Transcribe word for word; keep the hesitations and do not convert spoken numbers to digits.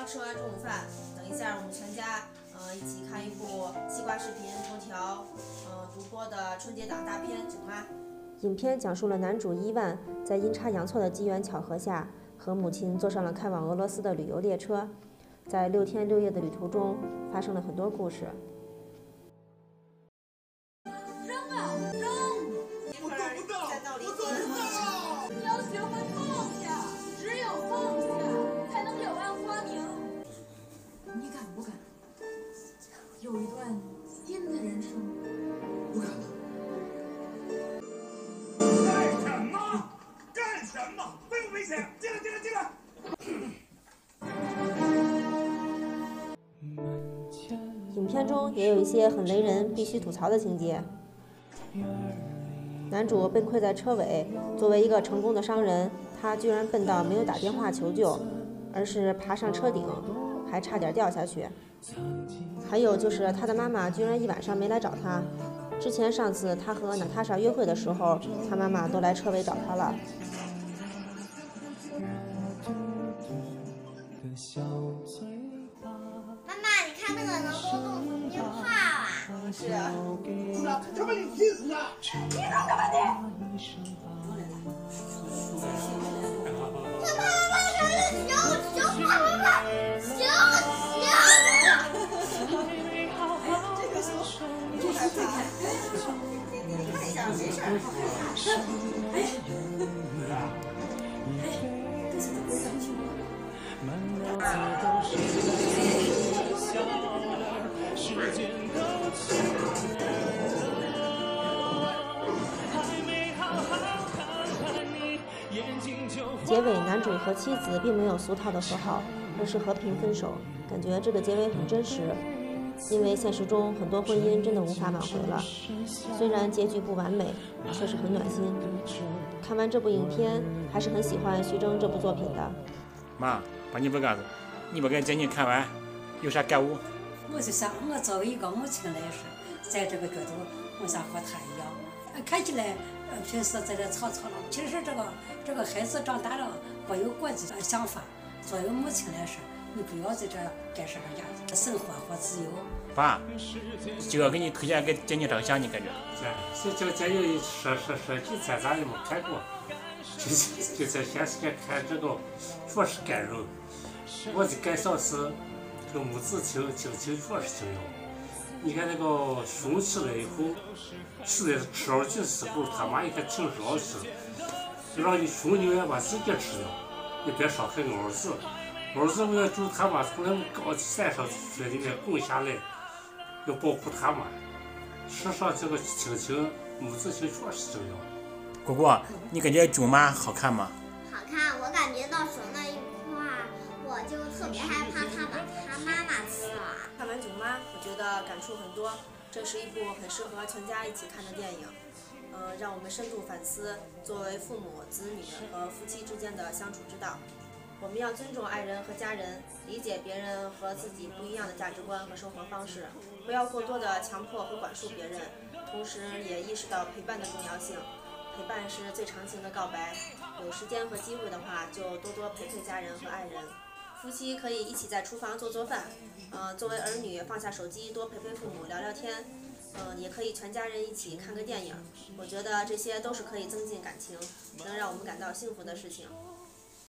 吃完中午饭，等一下我们全家呃一起看一部西瓜视频头条呃独播的春节档大片《囧妈》。 影片讲述了男主伊万在阴差阳错的机缘巧合下，和母亲坐上了开往俄罗斯的旅游列车，在六天六夜的旅途中，发生了很多故事。 扔啊扔！ 我做不到，在道理我做不到。你要学会放下，只有放下，才能柳暗花明。你敢不敢？有一段新的人生。 不敢的。 干什么？干什么？危不危险？进来，进来，进来！ 影片中也有一些很雷人、必须吐槽的情节。男主被困在车尾，作为一个成功的商人，他居然笨到没有打电话求救，而是爬上车顶，还差点掉下去。还有就是他的妈妈居然一晚上没来找他。之前上次他和娜塔莎约会的时候，他妈妈都来车尾找他了。 妈妈，你看那个能多动什么电话啊？ 是啊。 他把你气死啊！ 你弄个吧你！ 他妈妈可是行行妈妈，行行。 这个书你还会看？你你看一下，没事儿。 结尾，男主和妻子并没有俗套的和好，而是和平分手，感觉这个结尾很真实。因为现实中很多婚姻真的无法挽回了，虽然结局不完美，却是很暖心。看完这部影片，还是很喜欢徐峥这部作品的。 妈，把你不干子，你不给简简看完，有啥感悟？ 我就想，我作为一个母亲来说，在这个角度，我想和他一样，看起来呃平时在这吵吵了，其实这个这个孩子长大了，我有过自己的想法。作为母亲来说，你不要在这干涉人家生活和自由。 爸，这个给你推荐给简简照相，你感觉？ 这这这有设设设计咱咱也没看过，就就在现实间看这个，确实感人。我的感想是，这个母子情亲情确实重要。你看那个熊起来以后，吃的吃上去的时候，他妈一看挺上去，就让你熊宁愿把自己吃掉，也别伤害儿子。儿子为了救他妈，从那么高的山上雪里面滚下来，要保护他妈。世上这个亲情、母子情确实重要。 果果，你感觉《囧妈》好看吗？ 好看，我感觉到手那一块，我就特别害怕他把他妈妈吃了。 看完《囧妈》，我觉得感触很多。这是一部很适合全家一起看的电影，呃，让我们深度反思作为父母、子女和夫妻之间的相处之道。我们要尊重爱人和家人，理解别人和自己不一样的价值观和生活方式，不要过多的强迫和管束别人，同时也意识到陪伴的重要性。陪伴是最长情的告白，有时间和机会的话，就多多陪陪家人和爱人。夫妻可以一起在厨房做做饭，呃，作为儿女放下手机，多陪陪父母，聊聊天。嗯、呃，也可以全家人一起看个电影。我觉得这些都是可以增进感情，能让我们感到幸福的事情。